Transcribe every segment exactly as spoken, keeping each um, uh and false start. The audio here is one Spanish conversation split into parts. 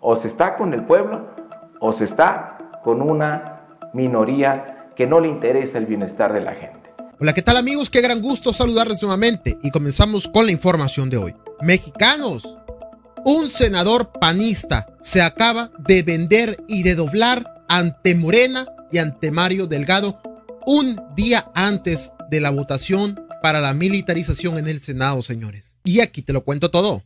O se está con el pueblo o se está con una minoría que no le interesa el bienestar de la gente. Hola, ¿qué tal amigos? Qué gran gusto saludarles nuevamente y comenzamos con la información de hoy. Mexicanos, un senador panista se acaba de vender y de doblar ante Morena y ante Mario Delgado un día antes de la votación para la militarización en el Senado, señores. Y aquí te lo cuento todo.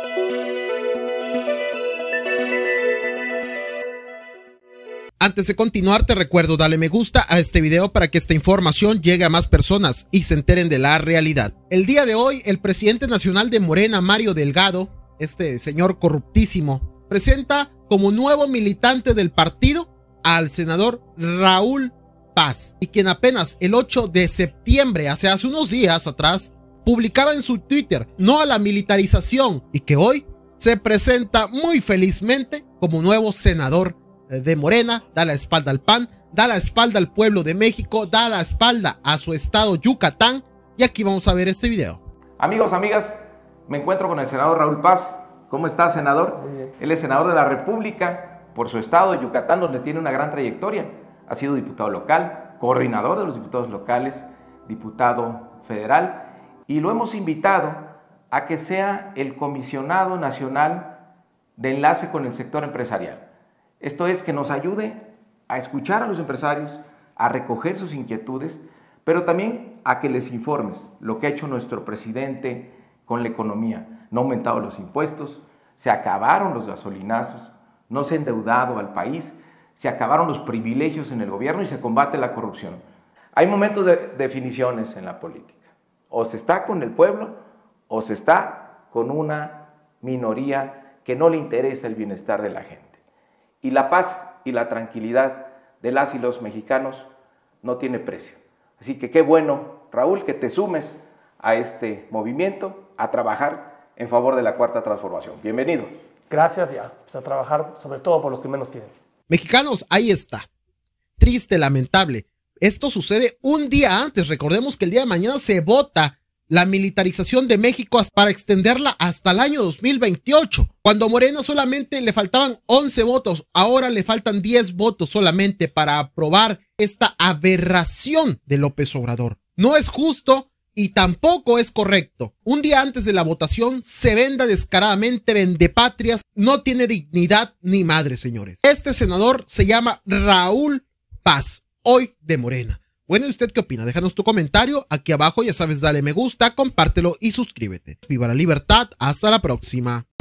Antes de continuar, te recuerdo darle me gusta a este video para que esta información llegue a más personas y se enteren de la realidad. El día de hoy, el presidente nacional de Morena, Mario Delgado, este señor corruptísimo, presenta como nuevo militante del partido al senador Raúl Paz, y quien apenas el ocho de septiembre, hace, hace unos días atrás, publicaba en su Twitter no a la militarización y que hoy se presenta muy felizmente como nuevo senador de Morena, da la espalda al P A N, da la espalda al pueblo de México, da la espalda a su estado Yucatán, y aquí vamos a ver este video. Amigos, amigas, me encuentro con el senador Raúl Paz. ¿Cómo está, senador? Muy bien. Él es senador de la República por su estado, Yucatán, donde tiene una gran trayectoria. Ha sido diputado local, coordinador de los diputados locales, diputado federal, y lo hemos invitado a que sea el comisionado nacional de enlace con el sector empresarial. Esto es, que nos ayude a escuchar a los empresarios, a recoger sus inquietudes, pero también a que les informes lo que ha hecho nuestro presidente con la economía. No ha aumentado los impuestos, se acabaron los gasolinazos, no se ha endeudado al país, se acabaron los privilegios en el gobierno y se combate la corrupción. Hay momentos de definiciones en la política. O se está con el pueblo o se está con una minoría que no le interesa el bienestar de la gente. Y la paz y la tranquilidad de las y los mexicanos no tiene precio. Así que qué bueno, Raúl, que te sumes a este movimiento, a trabajar en favor de la Cuarta Transformación. Bienvenido. Gracias, ya. Pues a trabajar sobre todo por los que menos tienen. Mexicanos, ahí está. Triste, lamentable. Esto sucede un día antes. Recordemos que el día de mañana se vota la militarización de México para extenderla hasta el año dos mil veintiocho. Cuando a Morena solamente le faltaban once votos, ahora le faltan diez votos solamente para aprobar esta aberración de López Obrador. No es justo y tampoco es correcto. Un día antes de la votación se venda descaradamente vendepatrias. No tiene dignidad ni madre, señores. Este senador se llama Raúl Paz, hoy de Morena. Bueno, ¿y usted qué opina? Déjanos tu comentario aquí abajo, ya sabes, dale me gusta, compártelo y suscríbete. Viva la libertad, hasta la próxima.